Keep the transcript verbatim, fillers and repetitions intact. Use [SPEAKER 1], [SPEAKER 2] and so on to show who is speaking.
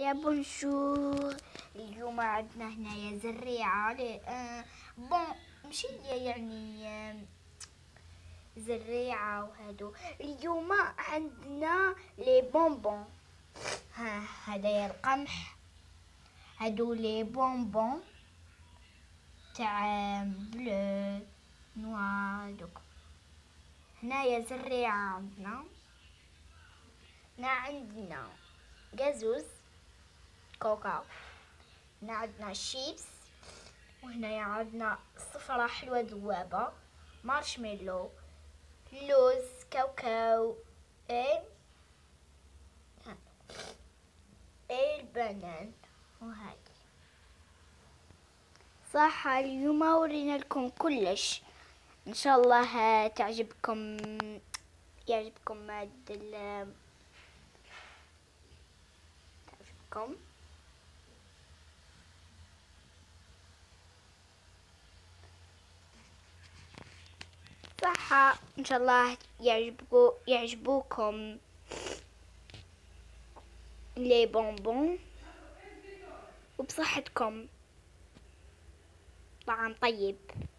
[SPEAKER 1] يا بونجور. اليوم عندنا هنايا زريعة لي آه بون ماشي يعني آه زريعة وهادو. اليوم عندنا لي بونبون، ها هدايا القمح، هادو لي بونبون تاع بلو نوار. دوك هنايا زريعة عندنا. هنا عندنا جازوز كوكا، هنا عندنا شيبس، وهنا عندنا صفرة حلوة ذوابة، مارشميلو، لوز، كاوكاو، اي اي البنان. وهاي صح اليوم ورينا لكم كلش. ان شاء الله تعجبكم يعجبكم هاد تعجبكم صح. ان شاء الله يعجبكم يعجبوكم لي بونبون، وبصحتكم طعام طيب.